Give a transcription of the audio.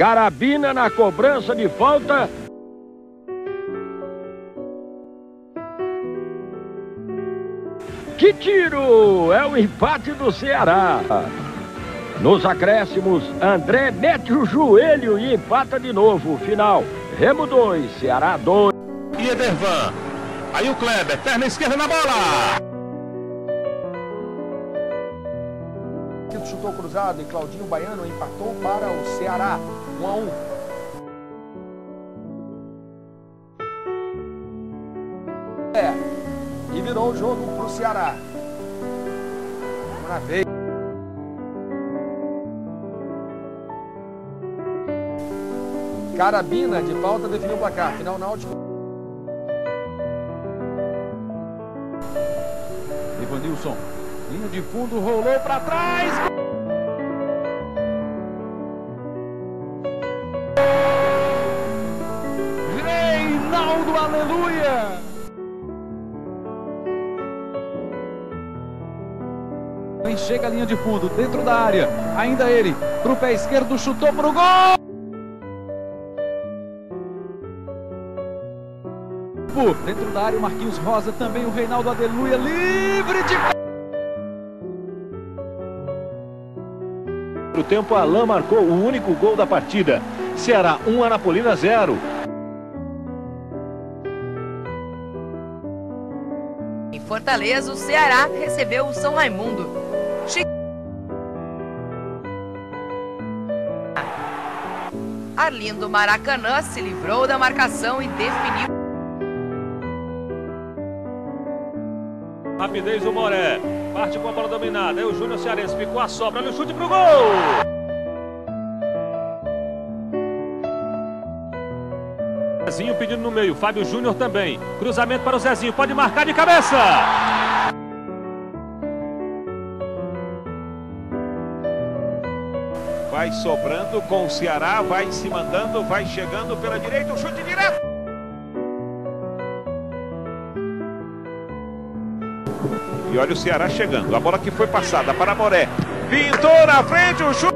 Carabina na cobrança de falta. Que tiro! É o empate do Ceará. Nos acréscimos, André mete o joelho e empata de novo. Final, Remo 2, Ceará 2. E Edervan. Aí o Kleber, perna esquerda na bola. Chutou cruzado e Claudinho Baiano empatou para o Ceará, 1-1. E virou o jogo para o Ceará. Na vez. Carabina de falta definiu o placar. Final Náutico. Evanilson, linha de fundo, rolou para trás. Reinaldo, aleluia! Vem, chega a linha de fundo, dentro da área. Ainda ele, pro pé esquerdo, chutou pro gol! Dentro da área, o Marquinhos Rosa, também o Reinaldo, aleluia, livre de... No tempo, Alain marcou o único gol da partida. Ceará 1, Anapolina 0. Em Fortaleza, o Ceará recebeu o São Raimundo. Arlindo Maracanã se livrou da marcação e definiu. Rapidez do Moré. Parte com a bola dominada. Aí o Júnior Cearense ficou a sobra no chute pro gol. Zezinho pedindo no meio. Fábio Júnior também. Cruzamento para o Zezinho. Pode marcar de cabeça. Vai sobrando com o Ceará. Vai se mandando. Vai chegando pela direita. O chute direto. E olha o Ceará chegando. A bola que foi passada para Moré. Pintou na frente o chute.